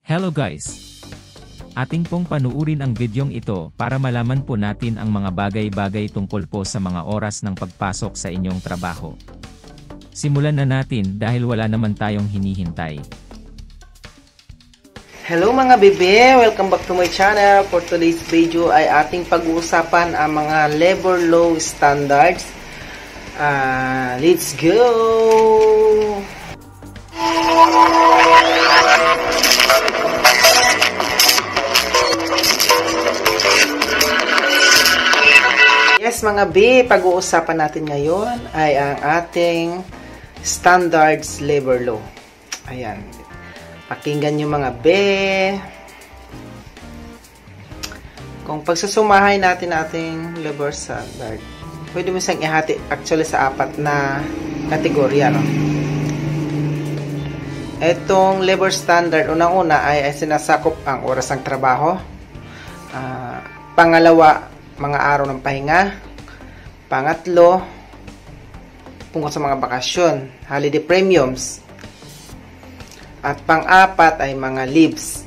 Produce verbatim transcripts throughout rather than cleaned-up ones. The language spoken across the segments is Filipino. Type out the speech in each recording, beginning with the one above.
Hello guys! Ating pong panuurin ang videong ito para malaman po natin ang mga bagay-bagay tungkol po sa mga oras ng pagpasok sa inyong trabaho. Simulan na natin dahil wala naman tayong hinihintay. Hello mga bebe! Welcome back to my channel. For today's video ay ating pag-uusapan ang mga labor law standards. Uh, let's go! Yes mga B, pag-uusapan natin ngayon ay ang ating standards labor law. Ayan. Pakinggan nyo mga B. Kung pagsusumahay natin ating labor standard, pwede mo siyang ihati actually sa apat na kategorya. No? Itong labor standard, unang-una ay, ay sinasakop ang oras ng trabaho. Uh, pangalawa, mga araw ng pahinga. Pangatlo, tungkol sa mga bakasyon, holiday premiums. At pang-apat ay mga leaves.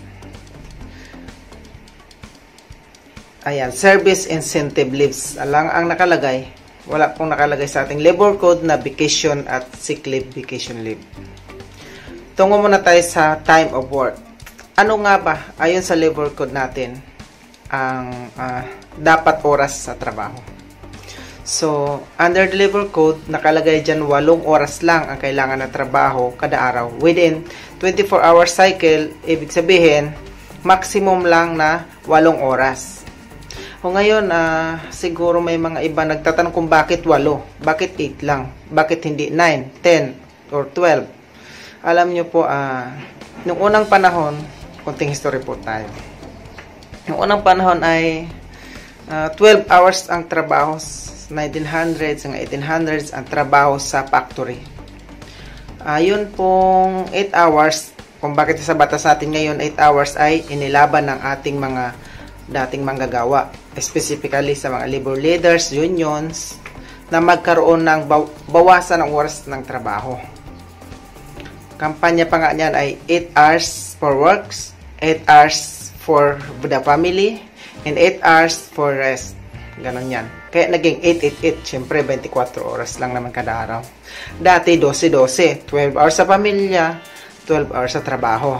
Ayan, service incentive leaves. Alang ang nakalagay, wala pong nakalagay sa ating labor code na vacation at sick leave, vacation leave. Tungo muna tayo sa time of work. Ano nga ba, ayon sa labor code natin, ang uh, dapat oras sa trabaho? So, under the labor code, nakalagay dyan walong oras lang ang kailangan na trabaho kada araw. Within twenty-four hour cycle, ibig sabihin, maximum lang na walong oras. O ngayon, uh, siguro may mga iba nagtatanong kung bakit walo, bakit eight lang, bakit hindi nine, ten, or twelve. Alam nyo po, uh, nung unang panahon, konting history po tayo. Nung unang panahon ay uh, twelve hours ang trabaho. nineteen hundreds hanggang eighteen hundreds ang trabaho sa factory. Ayun uh, pong eight hours, kung bakit sa batas natin ngayon eight hours ay inilaban ng ating mga dating manggagawa, specifically sa mga labor leaders, unions, na magkaroon ng baw bawasan ng oras ng trabaho. Kampanya pa nga niyan ay eight hours for works, eight hours for the family, and eight hours for rest. Ganon yan. Kaya naging eight eight eight, syempre twenty-four oras lang naman kada araw. Dati twelve twelve, twelve hours sa pamilya, twelve hours sa trabaho.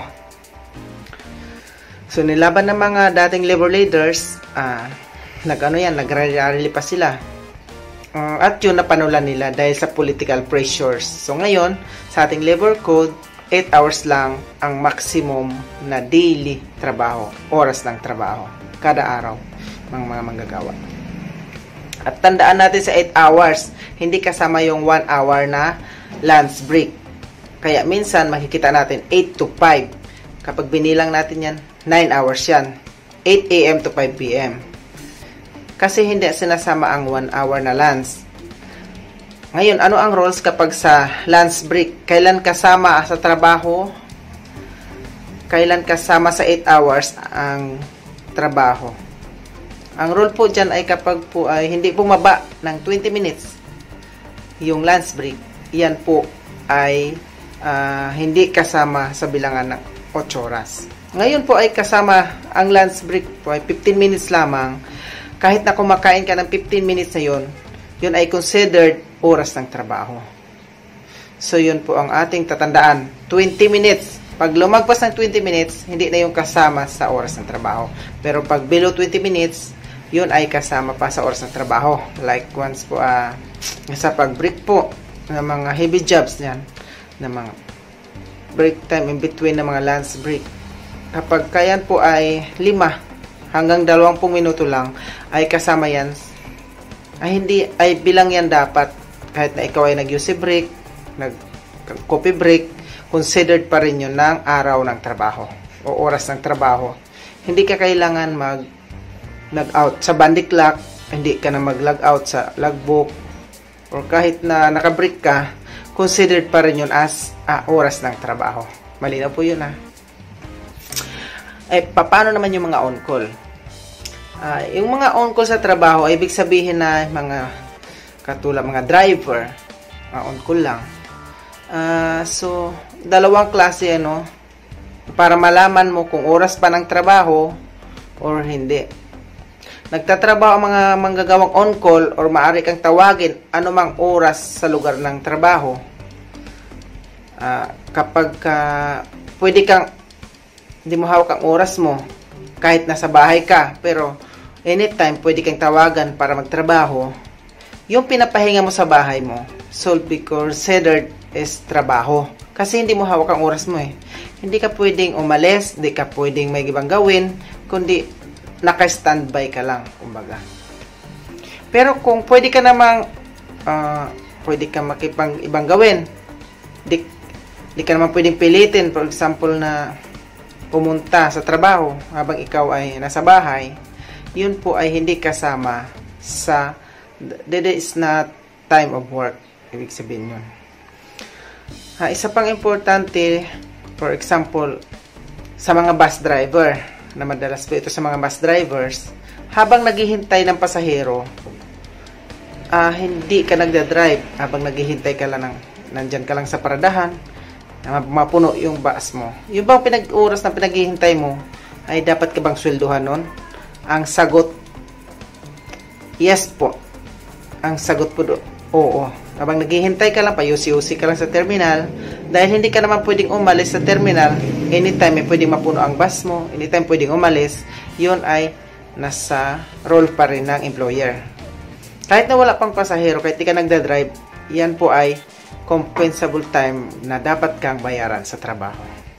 So nilaban ng mga dating labor leaders, uh, nag-ano yan, nag-rally pa sila. Uh, at yun napanulan nila dahil sa political pressures. So ngayon, sa ating labor code, eight hours lang ang maximum na daily trabaho, oras ng trabaho, kada araw ng mga manggagawa. At tandaan natin sa eight hours, hindi kasama yung one hour na lunch break. Kaya minsan makikita natin eight to five. Kapag binilang natin yan, nine hours yan. eight a m to five p m Kasi hindi sinasama ang one hour na lunch. Ngayon, ano ang rules kapag sa lunch break? Kailan kasama sa trabaho? Kailan kasama sa eight hours ang trabaho? Ang rule po dyan ay kapag po ay hindi bumaba ng twenty minutes yung lunch break, yan po ay uh, hindi kasama sa bilangan ng eight oras. Ngayon po ay kasama ang lunch break po ay fifteen minutes lamang. Kahit na kumakain ka ng fifteen minutes na yun, yun ay considered oras ng trabaho. So yun po ang ating tatandaan, twenty minutes. Pag lumagpas ng twenty minutes, hindi na yung kasama sa oras ng trabaho. Pero pag below twenty minutes, yun ay kasama pa sa oras ng trabaho. Like once po, uh, sa pag-break po ng mga heavy jobs yan, ng mga break time in between ng mga lunch break. Kapag kayan po ay lima hanggang dalawampung minuto lang, ay kasama yan. Ay hindi, ay bilang yan dapat. Kahit na ikaw ay nag-U C break, nag-coffee break, considered pa rin yun ng araw ng trabaho o oras ng trabaho. Hindi ka kailangan mag log-out sa bandy clock, hindi ka na mag-log-out sa logbook, or kahit na nakabreak ka, considered pa rin yun as ah, oras ng trabaho. Malinaw po yun ha. Eh, paano naman yung mga on-call? Uh, yung mga on-call sa trabaho, ay ibig sabihin na mga katulad mga driver, uh, on-call lang. Uh, so, dalawang klase ano, para malaman mo kung oras pa ng trabaho or hindi. Nagtatrabaho ang mga manggagawang on-call or maaari kang tawagin anumang oras sa lugar ng trabaho. Uh, kapag uh, pwede kang, hindi mo hawak ang oras mo kahit nasa bahay ka, pero anytime pwede kang tawagan para magtrabaho. Yung pinapahinga mo sa bahay mo, so be considered is trabaho. Kasi hindi mo hawak ang oras mo eh. Hindi ka pwedeng umalis, hindi ka pwedeng may ibang gawin, kundi naka-standby ka lang, kumbaga. Pero kung pwede ka namang, uh, pwede ka makipang ibang gawin, di, di ka naman pwedeng pilitin, for example na pumunta sa trabaho habang ikaw ay nasa bahay, yun po ay hindi kasama sa, that is not time of work. Ibig sabihin yun. Ha, isa pang importante, for example, sa mga bus driver, na madalas po ito sa mga bus drivers, habang naghihintay ng pasahero, uh, hindi ka nagdadrive habang naghihintay ka lang ng, nandyan ka lang sa paradahan, na mapuno yung bus mo. Yung bang pinag-oras na pinaghihintay mo, ay dapat ka bang swelduhan nun? Ang sagot, yes po. Ang sagot po do, oo. Habang naghihintay ka lang, pa-yusi-yusi ka lang sa terminal, dahil hindi ka naman pwedeng umalis sa terminal, anytime may pwedeng mapuno ang bus mo, anytime pwedeng umalis, yun ay nasa role pa rin ng employer. Kahit na wala pang pasahero, kahit di ka nagdadrive, yan po ay compensable time na dapat kang bayaran sa trabaho.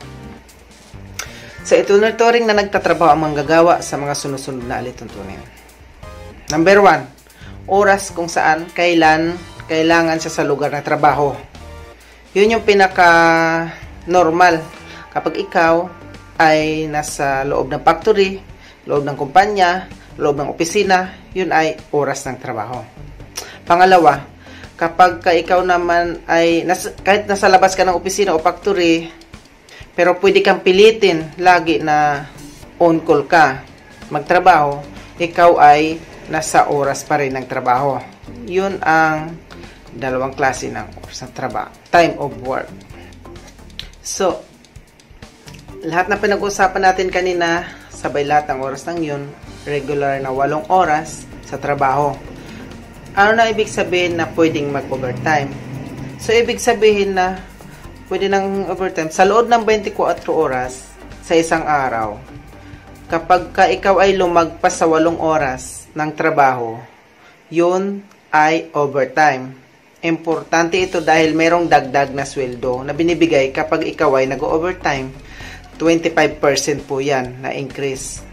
Sa itinuturing na nagtatrabaho ang manggagawa sa mga sunod-sunod na alituntunin. Number one, oras kung saan, kailan, kailangan siya sa lugar ng trabaho. Yun yung pinaka-normal. Kapag ikaw ay nasa loob ng factory, loob ng kumpanya, loob ng opisina, yun ay oras ng trabaho. Pangalawa, kapag ka ikaw naman ay, nas, kahit nasa labas ka ng opisina o factory, pero pwede kang pilitin lagi na on-call ka, magtrabaho, ikaw ay nasa oras pa rin ng trabaho. Yun ang dalawang klase ng oras ng trabaho. Time of work. So, lahat na pinag-usapan natin kanina, sabay lahat ng oras ng yun, regular na walong oras sa trabaho. Ano na ibig sabihin na pwedeng mag-overtime? So, ibig sabihin na pwede ng overtime sa loob ng twenty-four oras sa isang araw. Kapag ka ikaw ay lumagpas sa walong oras ng trabaho, yun ay overtime. Importante ito dahil mayroong dagdag na sweldo na binibigay kapag ikaw ay nag-overtime. twenty-five percent po yan na increase.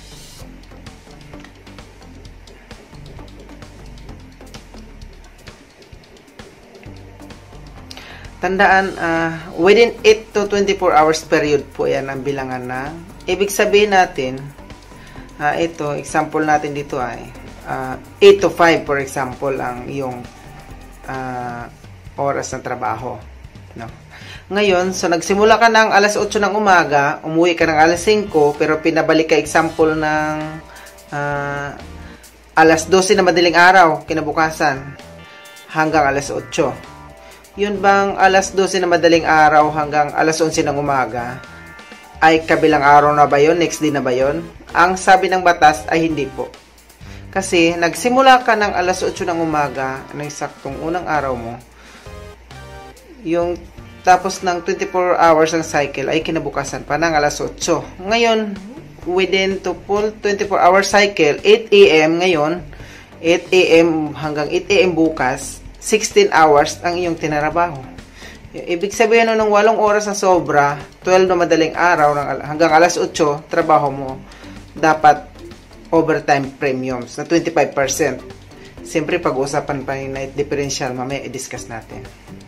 Tandaan, uh, within eight to twenty-four hours period po yan ang bilangan na. Ibig sabihin natin, uh, ito, example natin dito ay uh, eight to five for example ang yung uh, oras ng trabaho. No? Ngayon, so nagsimula ka ng alas otso ng umaga, umuwi ka ng alas singko, pero pinabalik ka example ng uh, alas dose na madaling araw, kinabukasan, hanggang alas otso. Yun bang alas dose na madaling araw hanggang alas onse ng umaga, ay kabilang araw na ba yun? Next day na ba yun? Ang sabi ng batas ay hindi po. Kasi nagsimula ka ng alas otso ng umaga, ng saktong unang araw mo, yung tapos ng twenty-four hours ang cycle ay kinabukasan pa ng alas otso. Ngayon, within to full twenty-four hour cycle, eight a m ngayon, eight a m hanggang eight a m bukas, sixteen hours ang iyong tinarabaho. Ibig sabihin no, ng walong oras na sobra, twelve na madaling araw hanggang alas otso, trabaho mo, dapat overtime premiums na twenty-five percent. Siyempre, pag-uusapan pa yung night differential, mamaya i-discuss natin.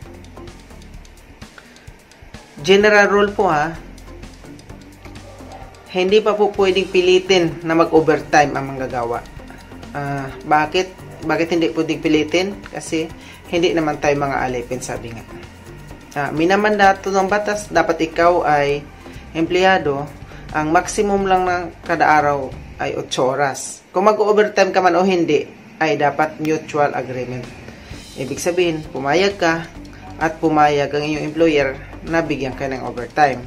General rule po ha, hindi pa po pwedeng pilitin na mag-overtime ang manggagawa. Uh, bakit? Bakit hindi pwedeng pilitin? Kasi hindi naman tayo mga alipin, sabi nga. Uh, minamandato ng batas, dapat ikaw ay empleyado, ang maximum lang ng kada araw ay eight oras. Kung mag-overtime ka man o hindi, ay dapat mutual agreement. Ibig sabihin, pumayag ka at pumayag ang iyong employer na bigyan ka ng overtime.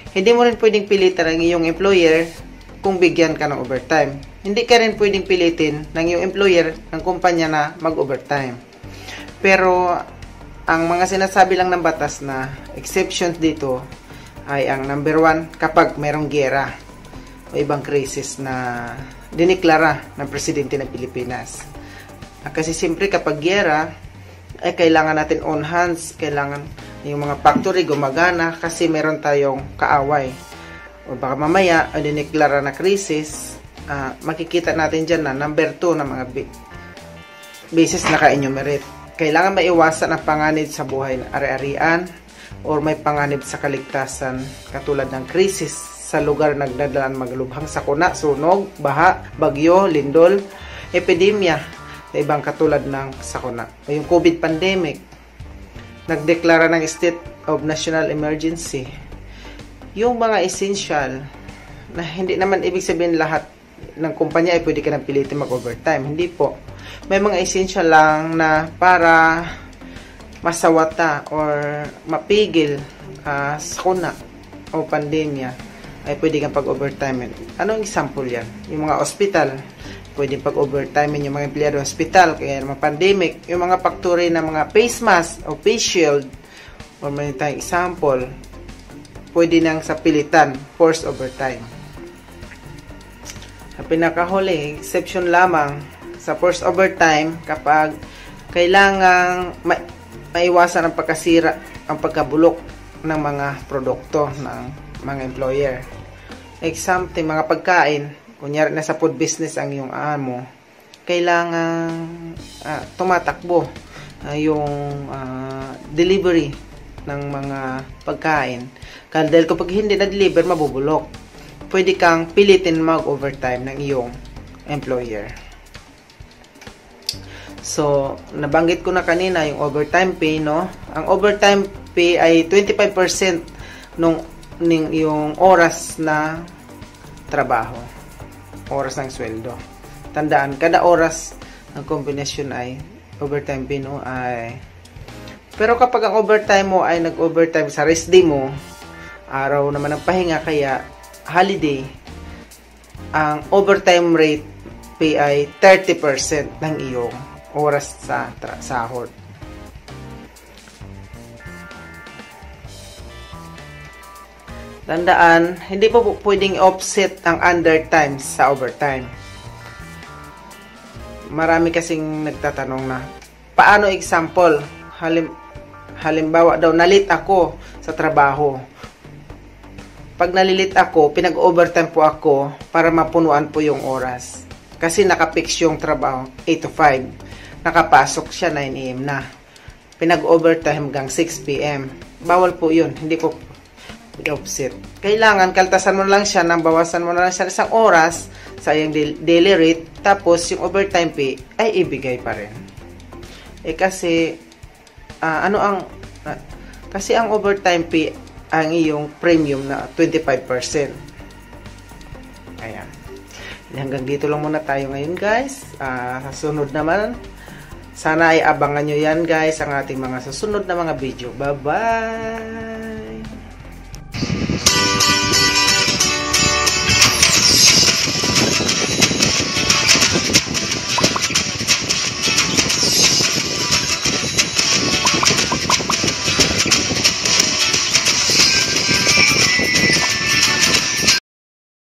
Hindi mo rin pwedeng pilitan ang iyong employer kung bigyan ka ng overtime. Hindi ka rin pwedeng pilitin ng iyong employer, ng kumpanya na mag-overtime. Pero, ang mga sinasabi lang ng batas na exceptions dito ay ang number one, kapag mayroong giyera o ibang krisis na diniklara ng Presidente ng Pilipinas. Kasi siyempre kapag giyera, ay kailangan natin on hands, kailangan yung mga factory gumagana kasi meron tayong kaaway. O baka mamaya, ay diniklara na krisis, uh, makikita natin dyan na number two na mga basis na ka-enumerate. Kailangan maiwasan ang panganib sa buhay na ari-arian or may panganib sa kaligtasan katulad ng krisis sa lugar nagdadalang maglubhang sakuna, sunog, baha, bagyo, lindol, epidemya na ibang katulad ng sakuna. O yung COVID pandemic, nagdeklara ng state of national emergency. Yung mga essential na hindi naman ibig sabihin lahat ng kumpanya ay pwede ka nang pilitin mag-overtime. Hindi po. May mga essential lang na para masawata or mapigil uh, sakuna o pandemya ay pwede kang pag-overtime. Anong example yan? Yung mga hospital, pwede pag-overtime yung mga empleyado ng hospital, kaya yung mga pandemic, yung mga factory na mga face mask o face shield, or may tayong example, pwede nang sa pilitan, forced overtime. Sa pinakahuli, exception lamang sa forced overtime kapag kailangang ma- maiwasan ang pagkasira, ang pagkabulok ng mga produkto ng mga employer. Example, mga pagkain, kunyari na sa food business ang iyong amo, kailangan uh, tumatakbo uh, yung uh, delivery ng mga pagkain. Dahil kapag hindi na-deliver, mabubulok. Pwede kang pilitin mag-overtime ng iyong employer. So, nabanggit ko na kanina yung overtime pay, no? Ang overtime pay ay twenty-five percent nung, ng yung oras na trabaho. Oras ng sweldo. Tandaan, kada oras ng kombinasyon ay overtime pay, no? Ay pero kapag ang overtime mo ay nag-overtime sa rest day mo, araw naman ng pahinga, kaya holiday, ang overtime rate pay ay thirty percent ng iyong oras sa tra- sahod. Tandaan, hindi po pwedeng offset ang undertime sa overtime. Marami kasing nagtatanong na, paano example? Halim, halimbawa daw, nalit ako sa trabaho. Pag nalilit ako, pinag-overtime po ako para mapunuan po yung oras. Kasi nakapix yung trabaho, eight to five. Nakapasok siya nine a m na. Pinag-overtime hanggang six p m Bawal po yun. Hindi po offset. Kailangan, kaltasan mo lang siya, nang bawasan mo na lang siya isang oras sa iyong daily rate, tapos yung overtime pay ay ibigay pa rin. Eh kasi, uh, ano ang, uh, kasi ang overtime pay, ang iyong premium na twenty-five percent. Ayan. Hanggang dito lang muna tayo ngayon, guys. Uh, sa sunod naman, sana ay abangan nyo yan, guys, ang ating mga susunod na mga video. Bye-bye!